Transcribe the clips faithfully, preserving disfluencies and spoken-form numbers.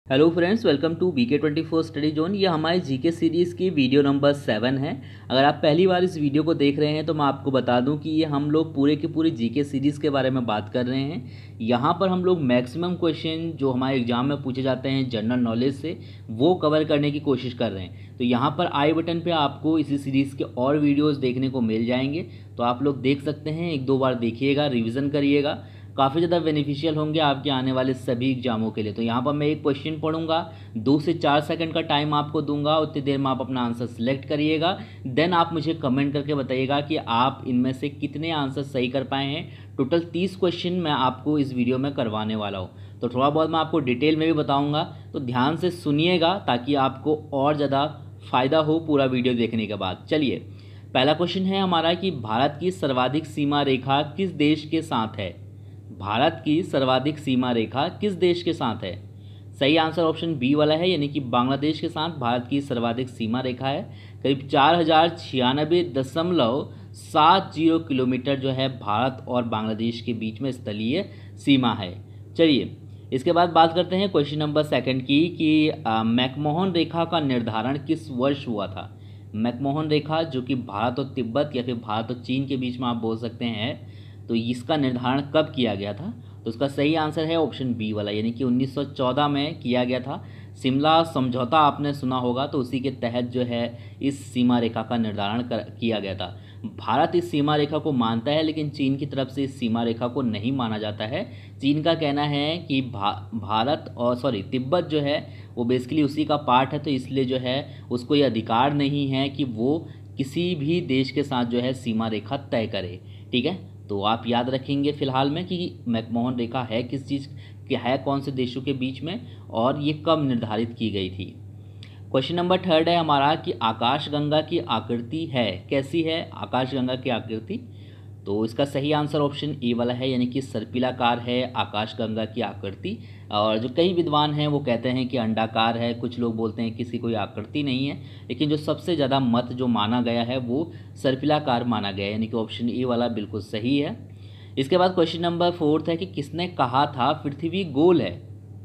Hello friends, welcome to B K twenty four study zone. ये हमारे GK series की video number seven है। अगर आप पहली बार इस वीडियो को देख रहे हैं तो मैं आपको बता दूं कि ये हम लोग पूरे के पूरे जीके सीरीज़ के बारे में बात कर रहे हैं। यहाँ पर हम लोग मैक्सिमम क्वेश्चन जो हमारे एग्जाम में पूछे जाते हैं जनरल नॉलेज से, वो कवर करने की कोशिश कर रहे हैं। तो यहाँ पर आई बटन पर आपको इसी सीरीज़ के और वीडियोज़ देखने को मिल जाएंगे, तो आप लोग देख सकते हैं। एक दो बार देखिएगा, रिविज़न करिएगा, काफ़ी ज़्यादा बेनिफिशियल होंगे आपके आने वाले सभी एग्जामों के लिए। तो यहाँ पर मैं एक क्वेश्चन पढ़ूंगा, दो से चार सेकंड का टाइम आपको दूंगा, उतनी देर में आप अपना आंसर सिलेक्ट करिएगा। देन आप मुझे कमेंट करके बताइएगा कि आप इनमें से कितने आंसर सही कर पाए हैं। टोटल तीस क्वेश्चन मैं आपको इस वीडियो में करवाने वाला हूँ, तो थोड़ा बहुत मैं आपको डिटेल में भी बताऊँगा, तो ध्यान से सुनिएगा ताकि आपको और ज़्यादा फ़ायदा हो पूरा वीडियो देखने के बाद। चलिए, पहला क्वेश्चन है हमारा कि भारत की सर्वाधिक सीमा रेखा किस देश के साथ है। भारत की सर्वाधिक सीमा रेखा किस देश के साथ है? सही आंसर ऑप्शन बी वाला है, यानी कि बांग्लादेश के साथ भारत की सर्वाधिक सीमा रेखा है। करीब चार हजार छियानबे दशमलव सात जीरो किलोमीटर जो है भारत और बांग्लादेश के बीच में स्थलीय सीमा है। चलिए, इसके बाद बात करते हैं क्वेश्चन नंबर सेकंड की कि मैकमोहन रेखा का निर्धारण किस वर्ष हुआ था। मैकमोहन रेखा, जो कि भारत और तिब्बत या फिर भारत और चीन के बीच में आप बोल सकते हैं, तो इसका निर्धारण कब किया गया था? तो उसका सही आंसर है ऑप्शन बी वाला, यानी कि उन्नीस सौ चौदह में किया गया था। शिमला समझौता आपने सुना होगा, तो उसी के तहत जो है इस सीमा रेखा का निर्धारण कर किया गया था। भारत इस सीमा रेखा को मानता है, लेकिन चीन की तरफ से इस सीमा रेखा को नहीं माना जाता है। चीन का कहना है कि भा, भारत और सॉरी तिब्बत जो है वो बेसिकली उसी का पार्ट है, तो इसलिए जो है उसको ये अधिकार नहीं है कि वो किसी भी देश के साथ जो है सीमा रेखा तय करे। ठीक है, तो आप याद रखेंगे फिलहाल में कि मैकमोहन रेखा है किस चीज़ के, है कौन से देशों के बीच में, और ये कब निर्धारित की गई थी। क्वेश्चन नंबर थर्ड है हमारा कि आकाशगंगा की आकृति है, कैसी है आकाशगंगा की आकृति? तो इसका सही आंसर ऑप्शन ए वाला है, यानी कि सर्पिलाकार है आकाशगंगा की आकृति। और जो कई विद्वान हैं वो कहते हैं कि अंडाकार है, कुछ लोग बोलते हैं कि इसकी कोई आकृति नहीं है, लेकिन जो सबसे ज़्यादा मत जो माना गया है वो सर्पिलाकार माना गया है, यानी कि ऑप्शन ए वाला बिल्कुल सही है। इसके बाद क्वेश्चन नंबर फोर्थ है कि किसने कहा था पृथ्वी गोल है।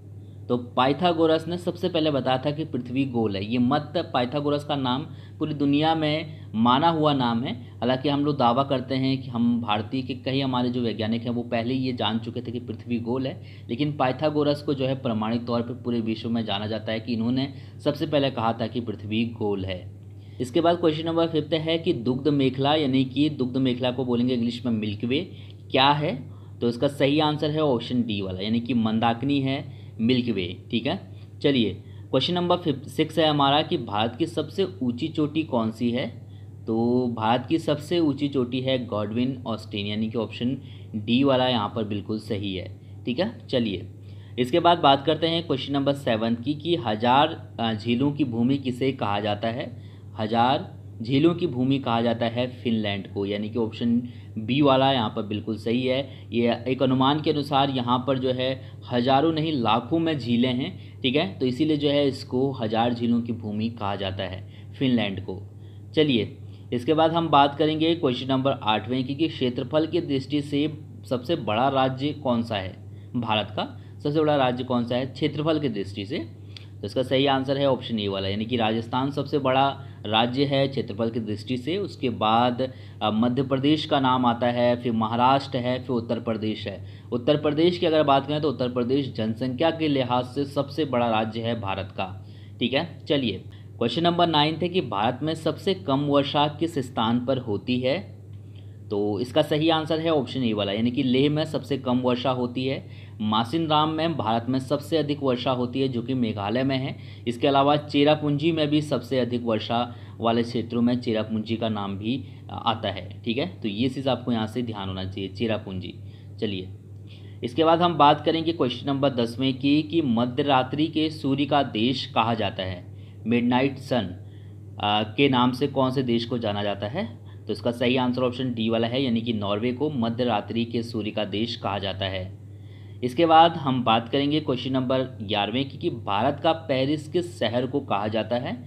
तो पाइथागोरस ने सबसे पहले बताया था कि पृथ्वी गोल है। ये मत, पाइथागोरस का नाम पूरी दुनिया में माना हुआ नाम है। हालांकि हम लोग दावा करते हैं कि हम भारतीय के कई हमारे जो वैज्ञानिक हैं वो पहले ही ये जान चुके थे कि पृथ्वी गोल है, लेकिन पाइथागोरस को जो है प्रमाणिक तौर पर पूरे विश्व में जाना जाता है कि इन्होंने सबसे पहले कहा था कि पृथ्वी गोल है। इसके बाद क्वेश्चन नंबर फिफ्थ है कि दुग्ध मेखला, यानी कि दुग्ध मेखला को बोलेंगे इंग्लिश में मिल्क वे, क्या है? तो इसका सही आंसर है ऑप्शन डी वाला, यानी कि मंदाकिनी है, मिल्क वे। ठीक है, चलिए क्वेश्चन नंबर फिफ्थ सिक्स है हमारा कि भारत की सबसे ऊंची चोटी कौन सी है। तो भारत की सबसे ऊंची चोटी है गॉडविन ऑस्टिन, यानी कि ऑप्शन डी वाला यहाँ पर बिल्कुल सही है। ठीक है, चलिए इसके बाद बात करते हैं क्वेश्चन नंबर सेवन की कि हजार झीलों की भूमि किसे कहा जाता है। हजार झीलों की भूमि कहा जाता है फिनलैंड को, यानी कि ऑप्शन बी वाला यहाँ पर बिल्कुल सही है। ये एक अनुमान के अनुसार यहाँ पर जो है हजारों नहीं लाखों में झीलें हैं। ठीक है, तो इसीलिए जो है इसको हजार झीलों की भूमि कहा जाता है फिनलैंड को। चलिए इसके बाद हम बात करेंगे क्वेश्चन नंबर आठवें की कि क्षेत्रफल की दृष्टि से सबसे बड़ा राज्य कौन सा है। भारत का सबसे बड़ा राज्य कौन सा है क्षेत्रफल की दृष्टि से? तो इसका सही आंसर है ऑप्शन ए वाला, यानी कि राजस्थान सबसे बड़ा राज्य है क्षेत्रफल की दृष्टि से। उसके बाद मध्य प्रदेश का नाम आता है, फिर महाराष्ट्र है, फिर उत्तर प्रदेश है। उत्तर प्रदेश की अगर बात करें तो उत्तर प्रदेश जनसंख्या के लिहाज से सबसे बड़ा राज्य है भारत का। ठीक है, चलिए क्वेश्चन नंबर नाइन्थ है कि भारत में सबसे कम वर्षा किस स्थान पर होती है। तो इसका सही आंसर है ऑप्शन ए वाला, यानी कि लेह में सबसे कम वर्षा होती है। मासिनराम में भारत में सबसे अधिक वर्षा होती है, जो कि मेघालय में है। इसके अलावा चेरापूंजी में भी सबसे अधिक वर्षा वाले क्षेत्रों में चेरापूंजी का नाम भी आता है। ठीक है, तो ये चीज़ आपको यहाँ से ध्यान होना चाहिए, चेरापूंजी। चलिए इसके बाद हम बात करेंगे क्वेश्चन नंबर दसवें की कि मध्य रात्रि के सूर्य का देश कहा जाता है। मिडनाइट सन के नाम से कौन से देश को जाना जाता है? तो इसका सही आंसर ऑप्शन डी वाला है, यानी कि नॉर्वे को मध्य रात्रि के सूर्य का देश कहा जाता है। इसके बाद हम बात करेंगे क्वेश्चन नंबर ग्यारहवें की कि भारत का पेरिस किस शहर को कहा जाता है।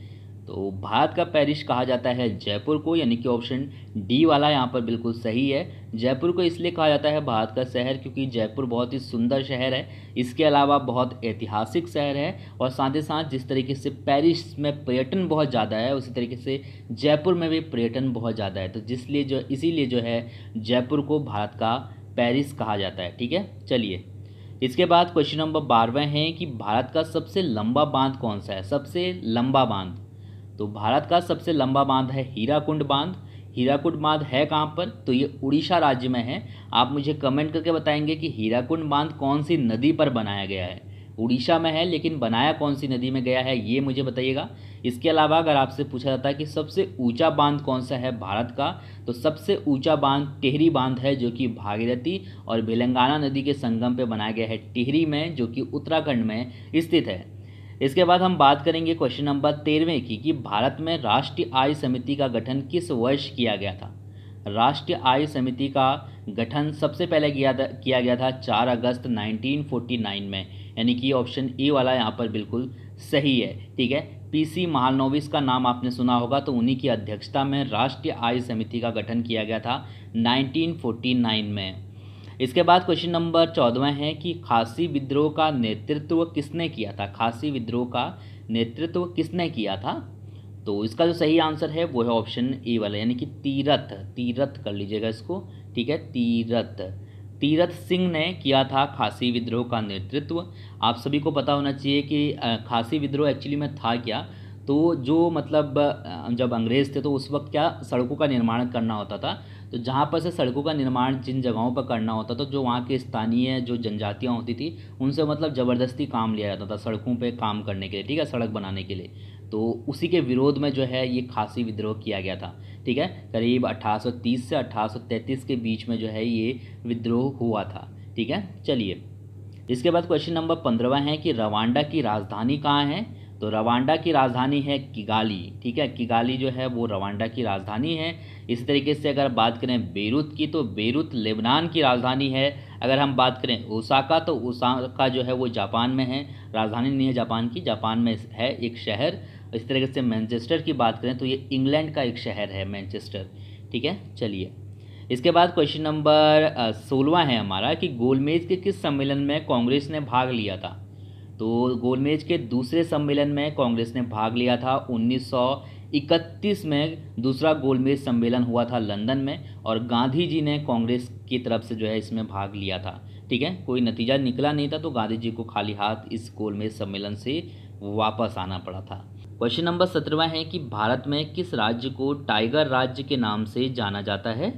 तो भारत का पेरिस कहा जाता है जयपुर को, यानी कि ऑप्शन डी वाला यहाँ पर बिल्कुल सही है। जयपुर को इसलिए कहा जाता है भारत का शहर क्योंकि जयपुर बहुत ही सुंदर शहर है, इसके अलावा बहुत ऐतिहासिक शहर है, और साथ ही साथ जिस तरीके से पेरिस में पर्यटन बहुत ज़्यादा है उसी तरीके से जयपुर में भी पर्यटन बहुत ज़्यादा है, तो जिसलिए जो इसीलिए जो है जयपुर को भारत का पेरिस कहा जाता है। ठीक है, चलिए इसके बाद क्वेश्चन नंबर बारहवें हैं कि भारत का सबसे लंबा बांध कौन सा है। सबसे लंबा बांध, तो भारत का सबसे लंबा बांध है हीराकुंड बांध। हीराकुंड बांध है कहाँ पर, तो ये उड़ीसा राज्य में है। आप मुझे कमेंट करके बताएंगे कि हीराकुंड बांध कौन सी नदी पर बनाया गया है। उड़ीसा में है लेकिन बनाया कौन सी नदी में गया है, ये मुझे बताइएगा। इसके अलावा अगर आपसे पूछा जाता है कि सबसे ऊंचा बांध कौन सा है भारत का, तो सबसे ऊंचा बांध टिहरी बांध है, जो कि भागीरथी और भिलंगाना नदी के संगम पे बनाया गया है टिहरी में, जो कि उत्तराखंड में स्थित है। इसके बाद हम बात करेंगे क्वेश्चन नंबर तेरहवें की कि भारत में राष्ट्रीय आय समिति का गठन किस वर्ष किया गया था। राष्ट्रीय आय समिति का गठन सबसे पहले किया था किया गया था चार अगस्त उन्नीस सौ उनचास में, यानी कि ऑप्शन ए वाला यहाँ पर बिल्कुल सही है। ठीक है, पीसी महालनोबिस का नाम आपने सुना होगा, तो उन्हीं की अध्यक्षता में राष्ट्रीय आय समिति का गठन किया गया था उन्नीस सौ उनचास में। इसके बाद क्वेश्चन नंबर चौदहवें है कि खासी विद्रोह का नेतृत्व किसने किया था। खासी विद्रोह का नेतृत्व किसने किया था, तो इसका जो सही आंसर है वो है ऑप्शन ए वाला, यानी कि तीरथ तीरथ कर लीजिएगा इसको। ठीक है, तीरथ तीरथ सिंह ने किया था खासी विद्रोह का नेतृत्व। आप सभी को पता होना चाहिए कि खासी विद्रोह एक्चुअली में था क्या, तो जो मतलब जब अंग्रेज़ थे तो उस वक्त क्या सड़कों का निर्माण करना होता था, तो जहाँ पर से सड़कों का निर्माण जिन जगहों पर करना होता था, जो वहाँ के स्थानीय जो जनजातियाँ होती थी उनसे मतलब ज़बरदस्ती काम लिया जाता था सड़कों पे काम करने के लिए। ठीक है, सड़क बनाने के लिए, तो उसी के विरोध में जो है ये खासी विद्रोह किया गया था। ठीक है, करीब अठारह सौ तीस से अठारह सौ तैंतीस के बीच में जो है ये विद्रोह हुआ था। ठीक है, चलिए इसके बाद क्वेश्चन नंबर पंद्रहवां है कि रवांडा की राजधानी कहाँ है, तो रवांडा की राजधानी है किगाली। ठीक है, किगाली जो है वो रवांडा की राजधानी है। इस तरीके से अगर बात करें बेरूत की, तो बेरूत लेबनान की राजधानी है। अगर हम बात करें ओसाका, तो ओसाका जो है वो जापान में है, राजधानी नहीं है जापान की, जापान में है एक शहर। इस तरीके से मैनचेस्टर की बात करें तो ये इंग्लैंड का एक शहर है मैनचेस्टर। ठीक है, चलिए इसके बाद क्वेश्चन नंबर सोलवा है हमारा कि गोलमेज के किस सम्मेलन में कांग्रेस ने भाग लिया था। तो गोलमेज के दूसरे सम्मेलन में कांग्रेस ने भाग लिया था उन्नीस सौ इकतीस में। दूसरा गोलमेज सम्मेलन हुआ था लंदन में, और गांधी जी ने कांग्रेस की तरफ से जो है इसमें भाग लिया था। ठीक है, कोई नतीजा निकला नहीं था, तो गांधी जी को खाली हाथ इस गोलमेज सम्मेलन से वापस आना पड़ा था। क्वेश्चन नंबर सत्रहवा है कि भारत में किस राज्य को टाइगर राज्य के नाम से जाना जाता है,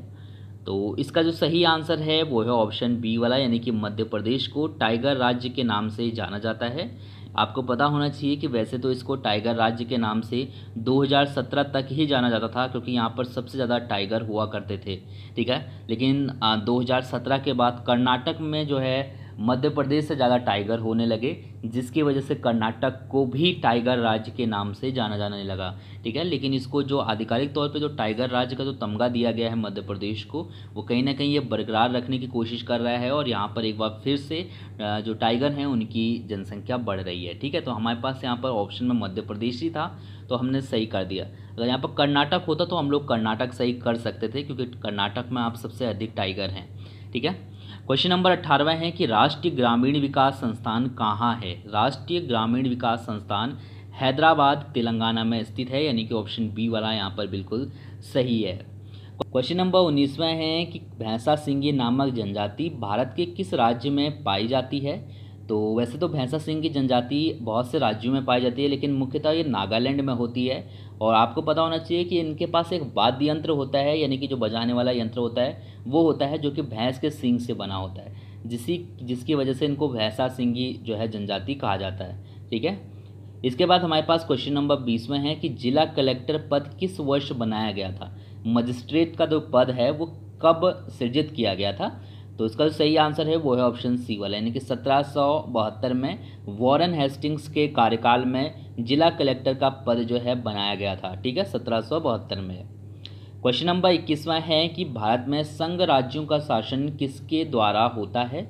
तो इसका जो सही आंसर है वो है ऑप्शन बी वाला, यानी कि मध्य प्रदेश को टाइगर राज्य के नाम से जाना जाता है। आपको पता होना चाहिए कि वैसे तो इसको टाइगर राज्य के नाम से दो हज़ार सत्रह तक ही जाना जाता था, क्योंकि यहाँ पर सबसे ज़्यादा टाइगर हुआ करते थे। ठीक है, लेकिन दो हज़ार सत्रह के बाद कर्नाटक में जो है मध्य प्रदेश से ज़्यादा टाइगर होने लगे, जिसकी वजह से कर्नाटक को भी टाइगर राज्य के नाम से जाना जाने लगा। ठीक है, लेकिन इसको जो आधिकारिक तौर पे जो टाइगर राज्य का जो तमगा दिया गया है मध्य प्रदेश को, वो कहीं ना कहीं ये बरकरार रखने की कोशिश कर रहा है, और यहाँ पर एक बार फिर से जो टाइगर हैं उनकी जनसंख्या बढ़ रही है। ठीक है, तो हमारे पास यहाँ पर ऑप्शन में मध्य प्रदेश ही था, तो हमने सही कर दिया। अगर यहाँ पर कर्नाटक होता तो हम लोग कर्नाटक सही कर सकते थे, क्योंकि कर्नाटक में आप सबसे अधिक टाइगर हैं। ठीक है, क्वेश्चन नंबर अट्ठारहवां है कि राष्ट्रीय ग्रामीण विकास संस्थान कहाँ है। राष्ट्रीय ग्रामीण विकास संस्थान हैदराबाद तेलंगाना में स्थित है, यानी कि ऑप्शन बी वाला यहाँ पर बिल्कुल सही है। क्वेश्चन नंबर उन्नीसवां है कि भैंसा सिंगी नामक जनजाति भारत के किस राज्य में पाई जाती है। तो वैसे तो भैंसा सिंह की जनजाति बहुत से राज्यों में पाई जाती है, लेकिन मुख्यतः ये नागालैंड में होती है। और आपको पता होना चाहिए कि इनके पास एक वाद्य यंत्र होता है, यानी कि जो बजाने वाला यंत्र होता है वो होता है जो कि भैंस के सींग से बना होता है, जिसी जिसकी वजह से इनको भैंसा सिंगी जो है जनजाति कहा जाता है। ठीक है, इसके बाद हमारे पास क्वेश्चन नंबर बीसवें है कि जिला कलेक्टर पद किस वर्ष बनाया गया था। मजिस्ट्रेट का जो पद है वो कब सृजित किया गया था। तो इसका जो सही आंसर है वो है ऑप्शन सी वाला, यानी कि सत्रह सौ बहत्तर में वॉरेन हेस्टिंग्स के कार्यकाल में जिला कलेक्टर का पद जो है बनाया गया था। ठीक है, सत्रह सौ बहत्तर में। क्वेश्चन नंबर इक्कीसवां है कि भारत में संघ राज्यों का शासन किसके द्वारा होता है।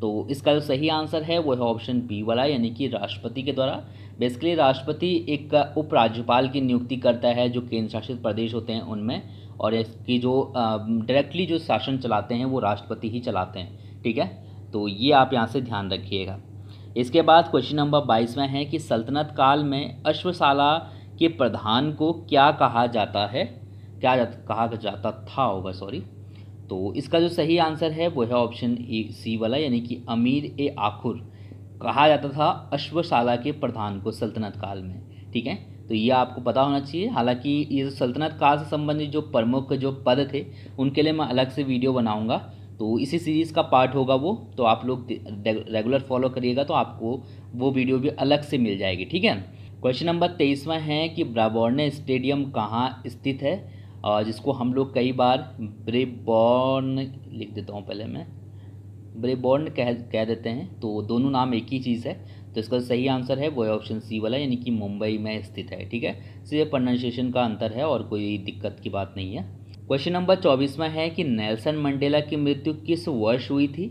तो इसका जो सही आंसर है वो है ऑप्शन बी वाला, यानी कि राष्ट्रपति के द्वारा। बेसिकली राष्ट्रपति एक उपराज्यपाल की नियुक्ति करता है जो केंद्र शासित प्रदेश होते हैं उनमें, और इसकी जो डायरेक्टली जो शासन चलाते हैं वो राष्ट्रपति ही चलाते हैं। ठीक है, तो ये आप यहाँ से ध्यान रखिएगा। इसके बाद क्वेश्चन नंबर बाईसवां है कि सल्तनत काल में अश्वशाला के प्रधान को क्या कहा जाता है, क्या जाता, कहा जाता था होगा सॉरी। तो इसका जो सही आंसर है वो है ऑप्शन ए सी वाला, यानी कि अमीर ए आखुर कहा जाता था अश्वशाला के प्रधान को सल्तनत काल में। ठीक है, तो ये आपको पता होना चाहिए। हालांकि ये सल्तनत काल से संबंधित जो प्रमुख जो पद थे उनके लिए मैं अलग से वीडियो बनाऊंगा, तो इसी सीरीज़ का पार्ट होगा वो, तो आप लोग रेगुलर फॉलो करिएगा तो आपको वो वीडियो भी अलग से मिल जाएगी। ठीक है, क्वेश्चन नंबर तेईसवां है कि ब्राबॉर्न स्टेडियम कहाँ स्थित है, जिसको हम लोग कई बार ब्रेबॉर्न लिख देता हूँ, पहले मैं ब्रेबॉर्न कह कह देते हैं, तो दोनों नाम एक ही चीज़ है। तो इसका सही आंसर है वो है ऑप्शन सी वाला, यानी कि मुंबई में स्थित है। ठीक है, सिर्फ प्रोनाउंसिएशन का अंतर है और कोई दिक्कत की बात नहीं है। क्वेश्चन नंबर चौबीसवां है कि नेल्सन मंडेला की मृत्यु किस वर्ष हुई थी।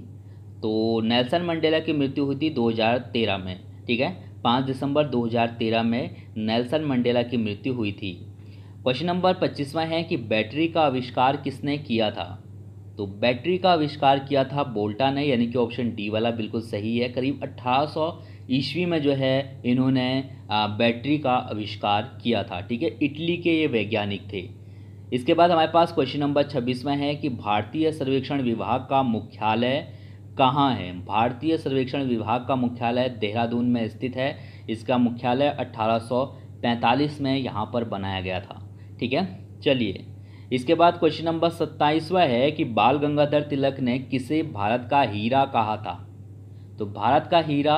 तो नेल्सन मंडेला की मृत्यु हुई थी दो हज़ार तेरह में। ठीक है, पाँच दिसंबर दो हज़ार तेरह में नेल्सन मंडेला की मृत्यु हुई थी। क्वेश्चन नंबर पच्चीसवां है कि बैटरी का आविष्कार किसने किया था। तो बैटरी का आविष्कार किया था बोल्टा ने, यानी कि ऑप्शन डी वाला बिल्कुल सही है। करीब अठारह सौ ईस्वी में जो है इन्होंने बैटरी का आविष्कार किया था। ठीक है, इटली के ये वैज्ञानिक थे। इसके बाद हमारे पास क्वेश्चन नंबर छब्बीसवां है कि भारतीय सर्वेक्षण विभाग का मुख्यालय कहाँ है। भारतीय सर्वेक्षण विभाग का मुख्यालय देहरादून में स्थित है। इसका मुख्यालय अठारह सौ पैंतालीस में यहाँ पर बनाया गया था। ठीक है, चलिए इसके बाद क्वेश्चन नंबर सत्ताईसवां है कि बाल गंगाधर तिलक ने किसे भारत का हीरा कहा था। तो भारत का हीरा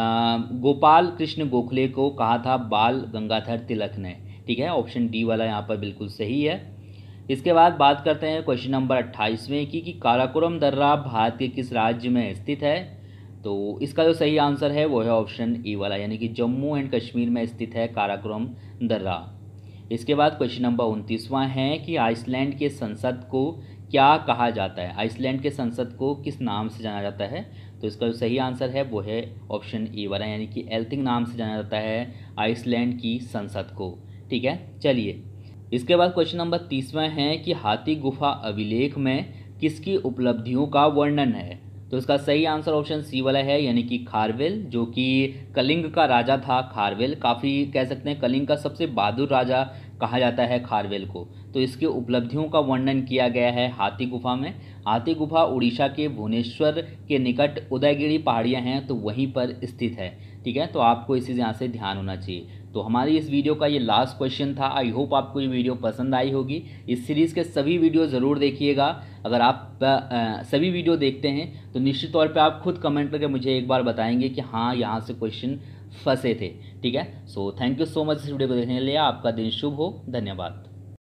गोपाल कृष्ण गोखले को कहा था बाल गंगाधर तिलक ने। ठीक है, ऑप्शन डी वाला यहाँ पर बिल्कुल सही है। इसके बाद बात करते हैं क्वेश्चन नंबर अट्ठाईसवें की कि काराकोरम दर्रा भारत के किस राज्य में स्थित है। तो इसका जो सही आंसर है वो है ऑप्शन ए वाला, यानी कि जम्मू एंड कश्मीर में स्थित है काराकोरम दर्रा। इसके बाद क्वेश्चन नंबर उनतीसवां है कि आइसलैंड के संसद को क्या कहा जाता है। आइसलैंड के संसद को किस नाम से जाना जाता है। तो इसका जो सही आंसर है वो है ऑप्शन ए वाला, यानी कि एल्थिंग नाम से जाना जाता है आइसलैंड की संसद को। ठीक है, चलिए इसके बाद क्वेश्चन नंबर तीसवां है कि हाथी गुफा अभिलेख में किसकी उपलब्धियों का वर्णन है। तो इसका सही आंसर ऑप्शन सी वाला है, यानी कि खारवेल, जो कि कलिंग का राजा था। खारवेल काफ़ी कह सकते हैं कलिंग का सबसे बहादुर राजा कहा जाता है खारवेल को। तो इसकी उपलब्धियों का वर्णन किया गया है हाथी गुफा में। हाथी गुफा उड़ीसा के भुवनेश्वर के निकट उदयगिरी पहाड़ियाँ हैं तो वहीं पर स्थित है। ठीक है, तो आपको इसी यहाँ से ध्यान होना चाहिए। तो हमारी इस वीडियो का ये लास्ट क्वेश्चन था। आई होप आपको ये वीडियो पसंद आई होगी। इस सीरीज़ के सभी वीडियो ज़रूर देखिएगा। अगर आप आ, सभी वीडियो देखते हैं तो निश्चित तौर पे आप खुद कमेंट करके मुझे एक बार बताएंगे कि हाँ यहाँ से क्वेश्चन फंसे थे। ठीक है, so thank you so much इस वीडियो को देखने के लिए। आपका दिन शुभ हो। धन्यवाद।